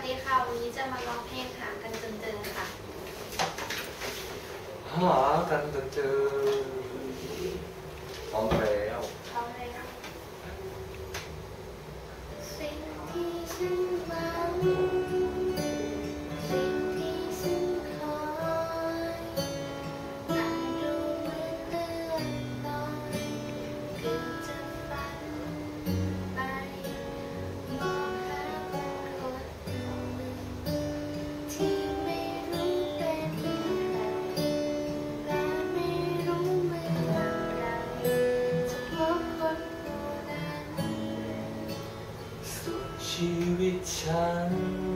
ดีค่ะวันนี้จะมาร้องเพลงหากันจนเจอค่ะหากันจนเจอพร้อมแล้วพร้อมแล้วสิ่งที่ฉันหวังสิ่งที่ฉันคอยอาจดูเหมือนเลื่อนลอยเกือบจะฝันไปมองหาคนหนึ่งที่ไม่รู้เป็นใครและไม่รู้เมื่อไรจะพบคนผู้นั้นสุดชีวิตฉัน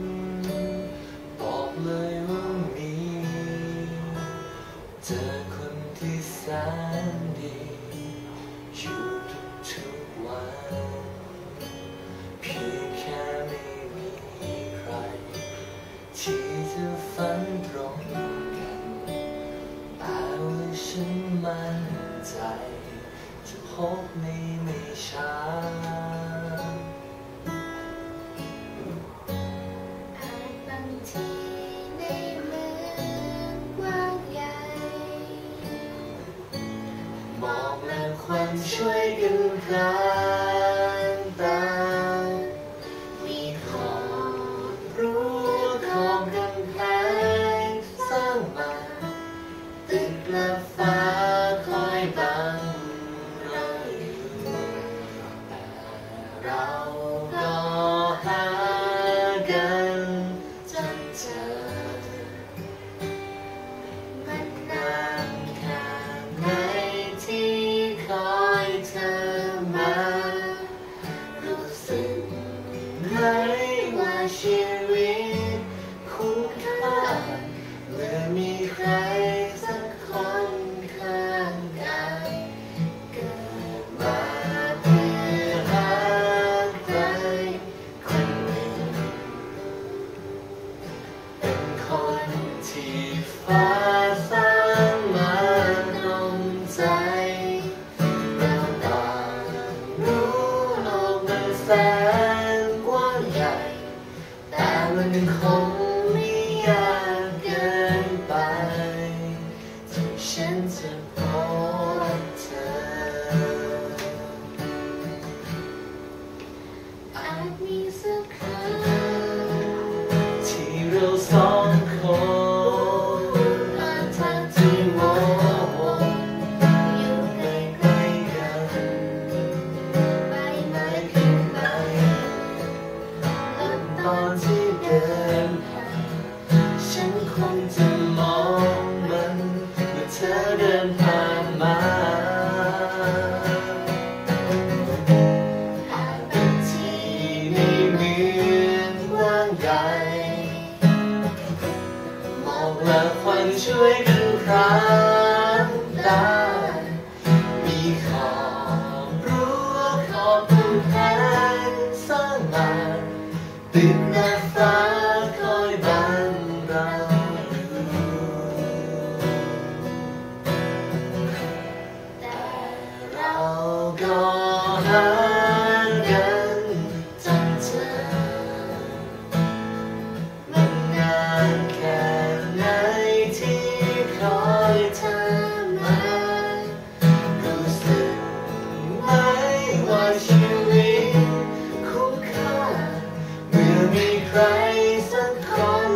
บอกเลยว่ามีเจอคนที่แสนดีอยู่ทุกวันเพียงแค่ไม่มีใครที่จะฝันตรงกันแต่ว่าฉันมั่นใจจะพบไม่ช้าบางทีในเมืองกว้างใหญ่หมอกและควันช่วยกันพรางตามีขอบรั้วขอบกำแพงสร้างมาตึกและฟ้าคอยบังเราอยู่แต่เราก็หากันจนเจอมันนานแค่ไหนที่คอยเธอมารู้สึกไหมว่าชีวิตคุ้มค่าเมื่อมีใครสักคนข้างกายเกิดมาเพื่อหาใครคนหนึ่งเป็นคนที่ฟ้าสร้างมาตรงใจเราต่างรู้โลกมันแสนกว้างใหญ่แต่มันคงไม่ยากเกินไปที่ฉันจะพบเธออาจมีสักครั้งที่เราสองคนผ่านทางที่ที่ววออนววอน อยู่ใกล้ๆกันใบไม้ขึ้นไปแล้วตอนที่เดินผ่านฉันคงจะมองมันเมื่อเธอเดินผ่านมาอาจเป็นที่ในเมืองกว้างใหญ่หมอกและควันช่วยกันพรางตามีขอบรั้วขอบกำแพงสร้างมาตึกและฟ้าคอยบังเราอยู่แต่เราเราก็หากันจนเจอมันนานแค่ไหนที่คอยเธอมารู้สึกไหมว่าชีวิตคุ้มค่าเมื่อมีใครสักคน